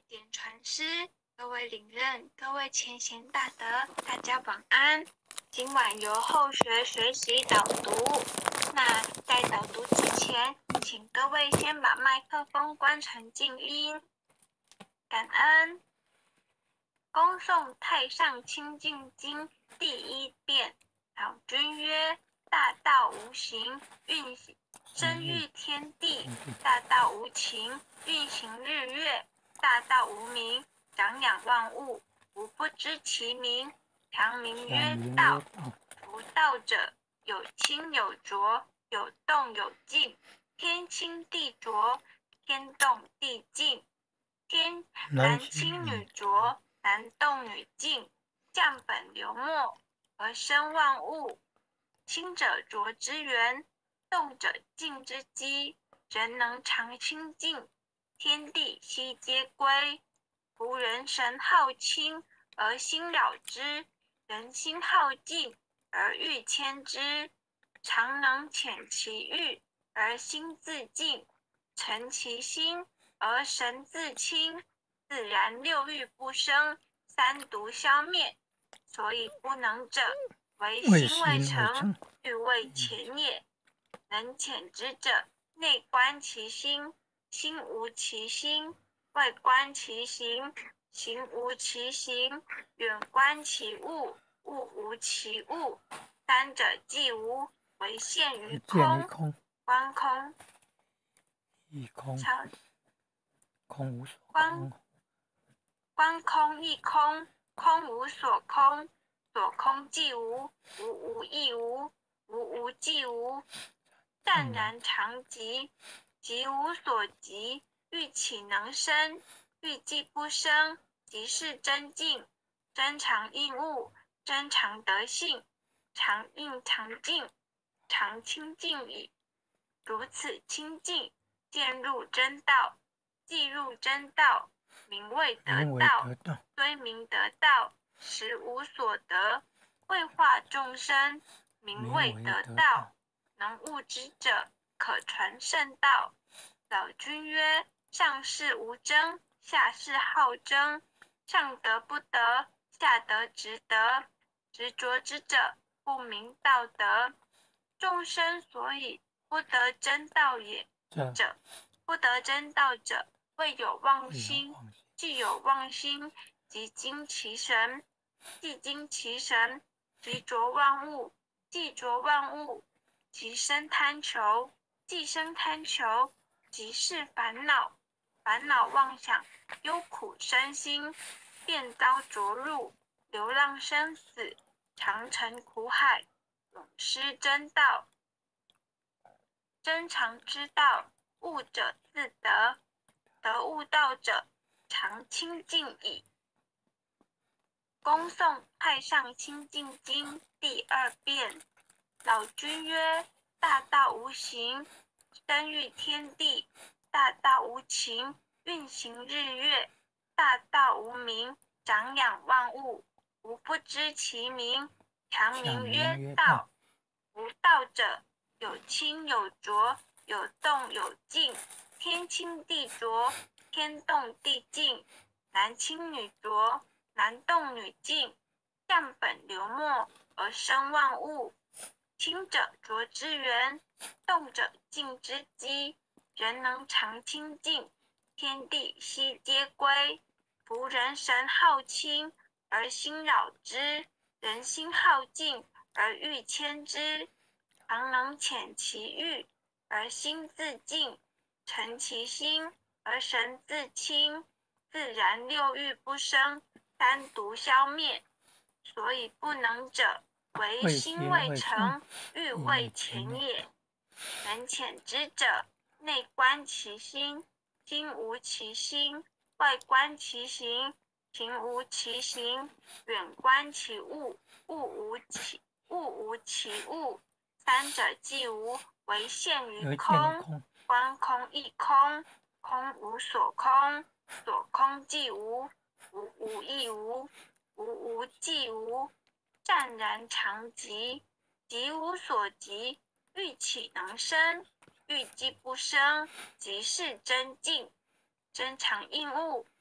点传师，各位领任，各位前贤大德，大家晚安。今晚由后学学习导读。那在导读之前，请各位先把麦克风关成静音。感恩。恭诵《太上清净经》第一遍。老君曰：大道无形，运行生育天地；大道无情，运行日月；大道无名，长养万物。吾不知其名，常名曰道。夫道者，有清有浊，有动有静。天清地浊，天动地静。男清女浊，男动女静。降本流末，而生万物。清者浊之源，动者静之基。人能常清静，天地悉皆归。夫人神好清而心扰之，人心好静而欲牵之。常能遣其欲而心自静，诚其心而神自清，自然六欲不生，三毒消灭。所以不能者，为心未诚，欲未前也。能遣之者，内观其心，心无其心；外观其行，行无其行；远观其物，物无其物。三者既无，唯现于空。观空， 亦空，空无所空。 空。 观空亦空，空无所空。所空即无，无亦无，无即无。湛然常寂，寂无所寂。欲岂能生？欲既不生，即是真静。真常应物，真常得性。常应常静，常清净矣。如此清净，渐入真道。既入真道，名谓得道。虽名得道，实无所得。慧化众生，名谓得道。能悟之者，可传圣道。老君曰：上士无争，下士好争。上德不德，下德直德。执着之者，不明道德。众生所以不得真道也者，不得真道者，未有妄心。既有妄心，即惊其神；既惊其神，即着万物；既着万物，即生贪求；既生贪求，即是烦恼。烦恼妄想，忧苦身心，便遭着入，流浪生死，常成苦海，永失真道。真常之道，悟者自得，得悟道者，常清净矣。恭诵《太上清净经》第二遍。老君曰：大道无形，生育天地；大道无情，运行日月；大道无名，长养万物。吾不知其名，常名曰道。夫道者，有清有浊，有动有静。天清地浊，天动地静。男清女浊，男动女静。降本流末，而生万物。清者浊之源，动者静之基。人能常清净，天地悉皆归。夫人神好清而心扰之，人心好静而欲牵之。常能遣其欲而心自静，诚其心而神自清，自然六欲不生，三毒消灭。所以不能者，为心未诚，欲未前也。能遣之者，内观其心，心无其心；外观其行，行无其行；远观其物，物无其物。三者既无，唯现于空。观空亦空，空无所空。所空即无，无亦无，无即无。湛然常寂，寂无所寂。欲岂能生？欲既不生，即是真静。真常应物，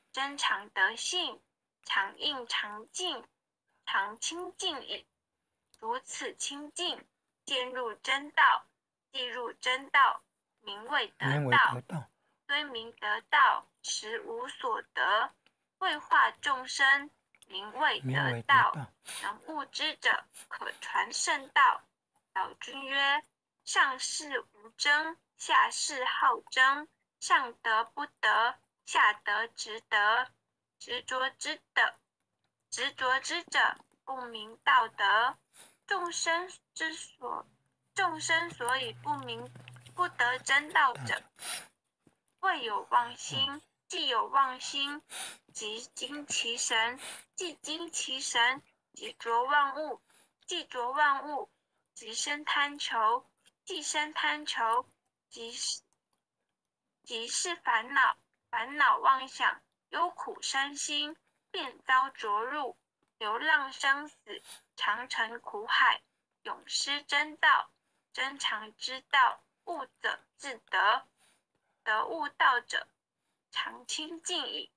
真常德性，常应常静，常清净矣。如此清净，渐入真道，即入真道，名为得道。虽名得道，实无所得。为化众生，名为得道。能悟之者，可传圣道。老君曰：上士无争，下士好争。上德不得，下德直得。执着之者，不明道德。众生所以不得真道者，未有妄心。既有妄心，即惊其神；既惊其神，即着万物；既着万物，即生贪求；既生贪求，即是烦恼。烦恼妄想，忧苦身心，便遭着入，流浪生死，常成苦海，永失真道。真常之道，悟者自得，得悟道者，常清净矣。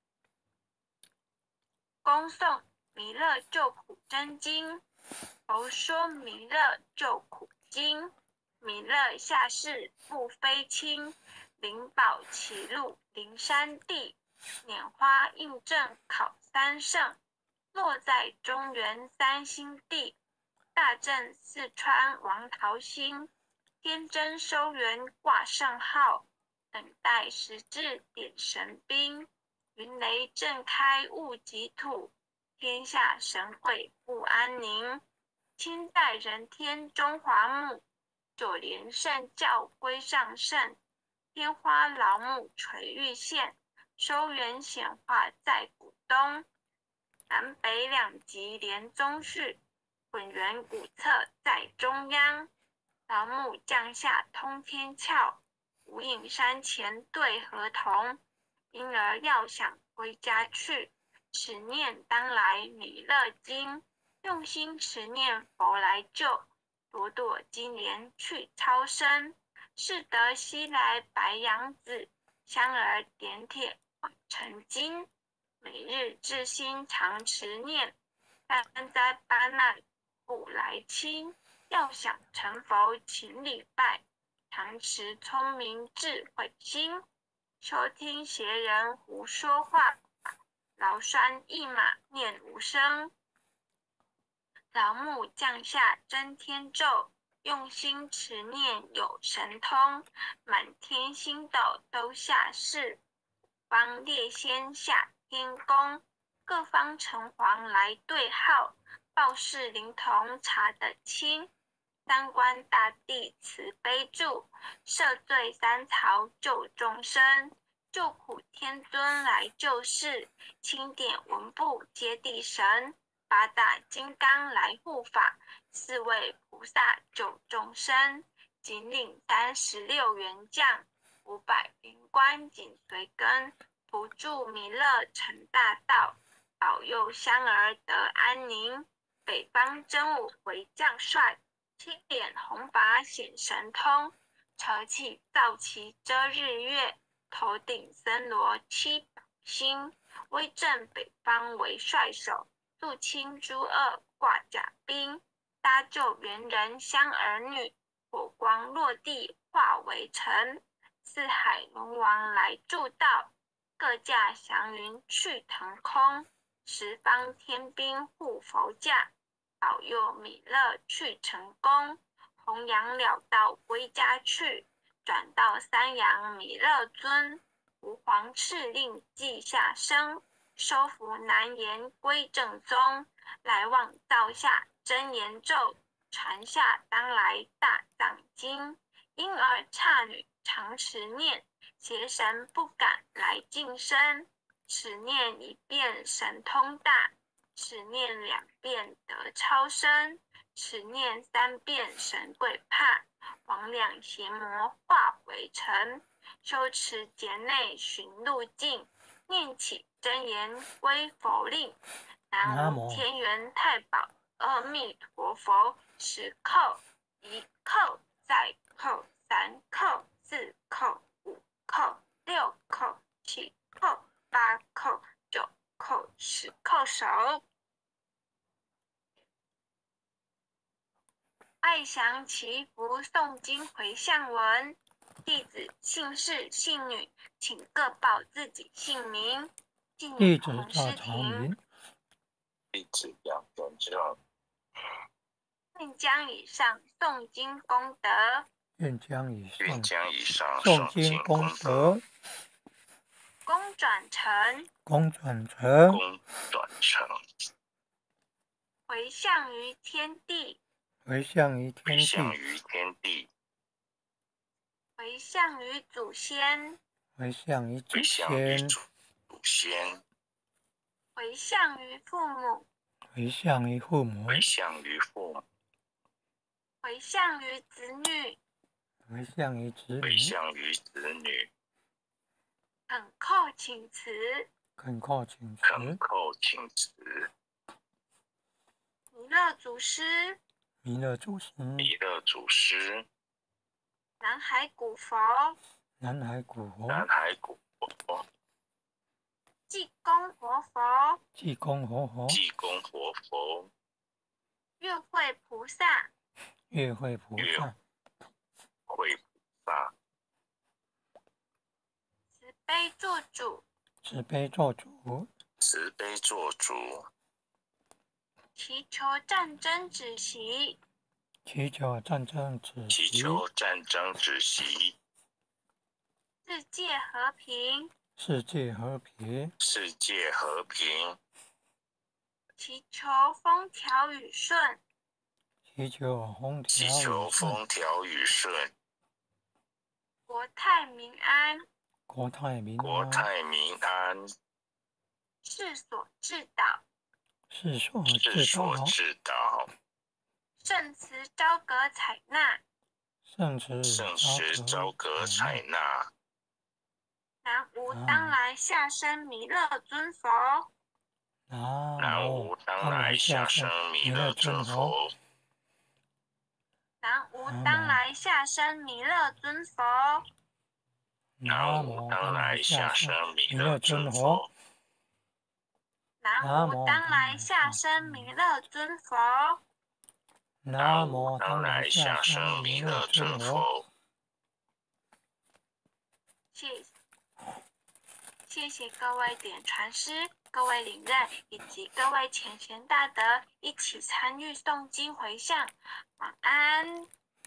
恭诵《弥勒救苦真经》。佛说弥勒救苦经。弥勒下世不非亲，灵宝齐入灵山地。拈花印证考三圣，落在中原三星地。大正四川王桃心，天真收元挂圣号。等待时至点神兵，云雷震开物极土。天下神会不安宁，亲在人天中华木。九连圣教归上圣，天花老母垂玉线。收元显化在古东，南北两极连宗序。混元古册在中央，老母降下通天窍。无影山前对河童，因而要想归家去。持念当来弥勒经，用心持念佛来救。朵朵金莲去超生，是得西来白羊子。香儿点铁换成金，每日至心常持念。三灾八难不来侵，要想成佛请礼拜。常持聪明智慧心，休听邪人胡说话。劳酸一马念无声，老母降下真天咒。用心持念有神通，满天星斗都下世。方列仙下天宫，各方城隍来对号。报事灵童查得清，三官大帝慈悲助。赦罪三曹救众生，救苦天尊来救世。钦点文部接地神，八大金刚来护法。四位菩萨救众生，仅领36员将。500灵官紧随跟，辅助弥勒成大道。保佑香儿得安宁。北方真武为将帅，青脸红发显神通。扯起皂旗遮日月，头顶森罗七宝星。威震北方为帅首，肃清诸恶挂甲兵。搭救猿人香儿女，火光落地化为尘。四海龙王来助道，各驾祥云去腾空。十方天兵护佛驾，保佑弥勒去成功。弘扬了道归家去，转到三阳弥勒尊。吾皇敕令记下生，收服南延归正宗。来往造下真言咒，传下当来大藏经。婴儿刹女常持念，邪神不敢来近身。持念一遍神通大，持念2遍得超生，持念3遍神鬼怕。魍魉邪魔化为尘，修持劫内寻路径。念起真言归佛令，南无天元太保阿弥陀佛。10叩，1叩，再叩，3叩，4叩，5叩，6叩，7叩，8叩叩首。爱祥祈福诵经回向文，弟子姓氏姓女，请各报自己姓名。 弟子赵长明。 弟子杨元正。 愿将以上诵经功德， 愿将以上诵经功德， 功转成，回向于天地， 回向于祖先， 回向于父母， 回向于子女，恳叩请辞。弥勒祖师，南海古佛，济公活佛，月慧菩萨，慈悲做主，祈求战争止息，世界和平，祈求风调雨顺，国泰民安，世所至导，圣慈昭格采纳，南无当来下生弥勒尊佛， 南无当来下生弥勒尊佛， 南无当来下生弥勒尊佛， 南无当来下生弥勒尊佛， 南无当来下生弥勒尊佛， 南无当来下生弥勒尊佛。 谢谢各位点传师、各位领任以及各位前贤大德一起参与诵经回向。晚安。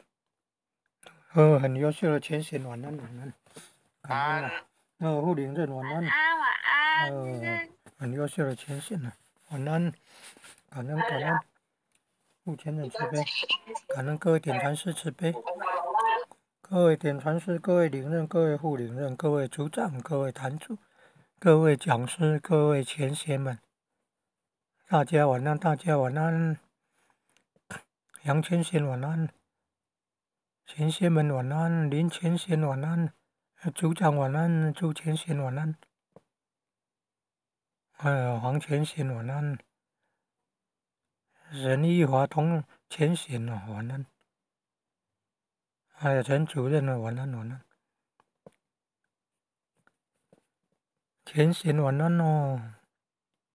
很优秀的前贤，晚安，感恩啊。副领任晚安。 晚安。 很优秀的前贤啊，晚安，感恩。副前任慈悲，感恩各位点传师慈悲，各位点传师、各位领任、各位副领任、各位组长、各位坛主、各位讲师、各位前贤们，大家晚安，杨前贤晚安，前贤们晚安，林前贤晚安，组长晚安，朱前贤晚安，黄前贤晚安，任义华同前贤晚安，还有陈主任晚安，前贤晚安哦。